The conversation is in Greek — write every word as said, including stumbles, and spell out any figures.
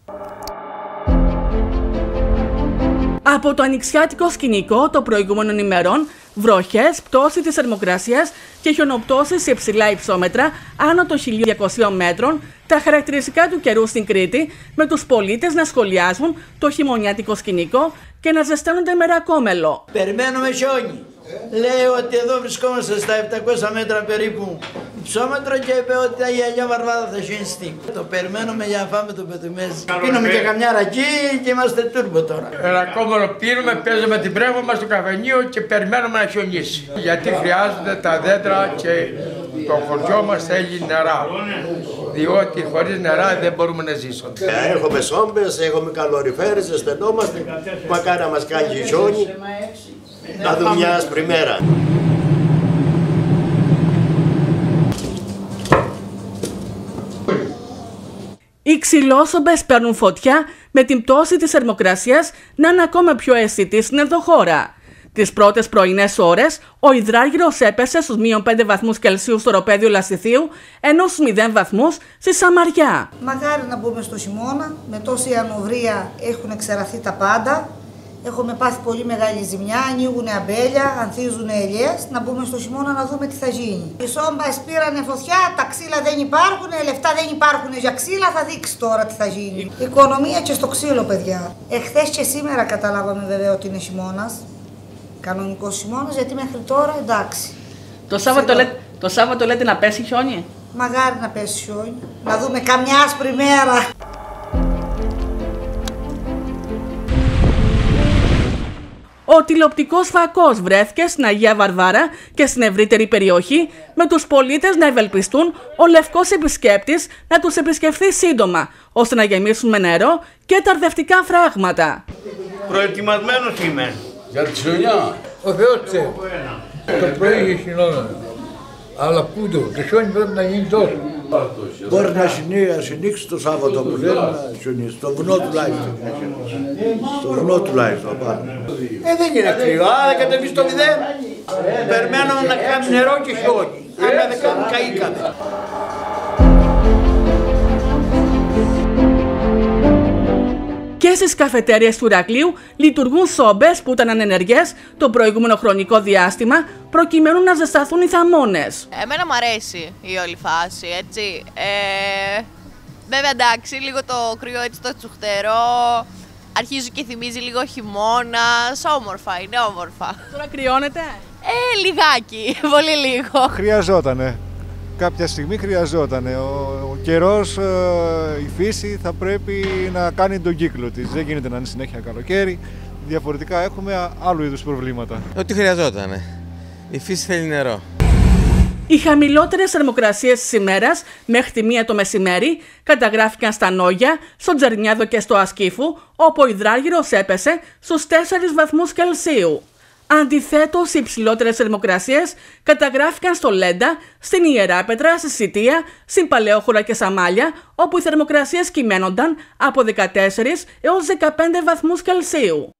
Από το ανοιξιάτικο σκηνικό των προηγούμενων ημερών, βροχές, πτώση της θερμοκρασίας και χιονοπτώσεις σε υψηλά υψόμετρα άνω των χίλια διακοσίων μέτρων, τα χαρακτηριστικά του καιρού στην Κρήτη, με τους πολίτες να σχολιάζουν το χειμωνιάτικο σκηνικό και να ζεσταίνονται με ρακόμελο. Περιμένουμε χιόνι. Λέει ότι εδώ βρισκόμαστε στα επτακόσια μέτρα περίπου υψόμετρο και είπε ότι η Αγία Βαρβάδα θα χιονιστεί. Το περιμένουμε για να φάμε το πετουμέζι. Πίνουμε και καμιά ρακή και είμαστε τούρμπο τώρα. Ρακόμελο πίνουμε, παίζουμε την πρέβο μας στο καφενείο και περιμένουμε να χιονίσει. Γιατί χρειάζονται τα δέντρα και το χωριό μας θέλει νερά. Διότι χωρίς νερά δεν μπορούμε να ζήσουμε. Έχουμε σόμπες, έχουμε καλοριφέρες, ζεσθενόμαστε. Μακάρι να μας κάνει χιόνι. Να δούμε μια άσπρη μέρα. Οι ξυλόσομπες παίρνουν φωτιά με την πτώση της θερμοκρασίας να είναι ακόμα πιο αισθητή στην ενδοχώρα. Τις πρώτες πρωινές ώρες, ο υδράργυρος έπεσε στους μείον πέντε βαθμούς Κελσίου στο Ροπέδιο Λασιθίου, ενώ στους μηδέν βαθμούς στη Σαμαριά. Μακάρι να μπούμε στο χειμώνα, με τόση ανοβρία έχουν εξεραθεί τα πάντα. Έχουμε πάθει πολύ μεγάλη ζημιά, ανοίγουν αμπέλια, ανθίζουν ελιές. Να μπούμε στο χειμώνα να δούμε τι θα γίνει. Οι σόμπας πήρανε φωτιά, τα ξύλα δεν υπάρχουν, λεφτά δεν υπάρχουν για ξύλα, θα δείξει τώρα τι θα γίνει. Οικονομία και στο ξύλο, παιδιά. Εχθές και σήμερα καταλάβαμε βέβαια ότι είναι χειμώνας. Κανονικός χειμώνας, γιατί μέχρι τώρα εντάξει. Το Σάββατο, λέ, το Σάββατο λέτε να πέσει χιόνι. Μαγάρι να πέσει χιόνι. Να δούμε καμιά άσπρη μέρα. Ο τηλεοπτικός φακός βρέθηκε στην Αγία Βαρβάρα και στην ευρύτερη περιοχή, με τους πολίτες να ευελπιστούν ο λευκός επισκέπτης να τους επισκεφθεί σύντομα, ώστε να γεμίσουν με νερό και τα αρδευτικά φράγματα. Προετοιμασμένος είμαι. Για τη χιονιά. Ο Θεός ξέρει. Το πρωί είχε χειμώνα. Αλλά πού το, το χιόνι πρέπει να γίνει τόσο. Μπορεί να συνήξει το Σάββατο που λένε να χιονίσει. Στο βουνό τουλάχιστον. Στο βουνό τουλάχιστον πάνω. Ε, δεν είναι κρύο, άρα κατεβεί στο μηδέν. Περιμένουμε να κάνει νερό και χιόνι. Αν δεν κάνουν, καήκαμε. Και στις καφετέριες του Ηρακλείου λειτουργούν σόμπες που ήταν ανενεργές το προηγούμενο χρονικό διάστημα, προκειμένου να ζεσταθούν οι θαμώνες. Εμένα μου αρέσει η όλη φάση, έτσι. Ε, βέβαια εντάξει, λίγο το κρύο έτσι το τσουχτερό, αρχίζει και θυμίζει λίγο χειμώνας, όμορφα, είναι όμορφα. Τώρα κρυώνεται? Ε, λιγάκι, πολύ λίγο. Χρειαζότανε. Κάποια στιγμή χρειαζόταν. Ο, ο καιρός, η φύση θα πρέπει να κάνει τον κύκλο της. Δεν γίνεται να είναι συνέχεια καλοκαίρι. Διαφορετικά έχουμε άλλου είδους προβλήματα. Ό,τι χρειαζόταν. Η φύση θέλει νερό. Οι χαμηλότερες θερμοκρασίες της ημέρας μέχρι τη μία το μεσημέρι καταγράφηκαν στα Νόγια, στο Τζερνιάδο και στο Ασκήφου, όπου ο υδράργυρος έπεσε στους τέσσερις βαθμούς Κελσίου. Αντιθέτως, οι υψηλότερες θερμοκρασίες καταγράφηκαν στο Λέντα, στην Ιεράπετρα, στη Σιτία, στην Παλαιόχωρα και Σαμάλια, όπου οι θερμοκρασίες κυμαίνονταν από δεκατέσσερις έως δεκαπέντε βαθμούς Κελσίου.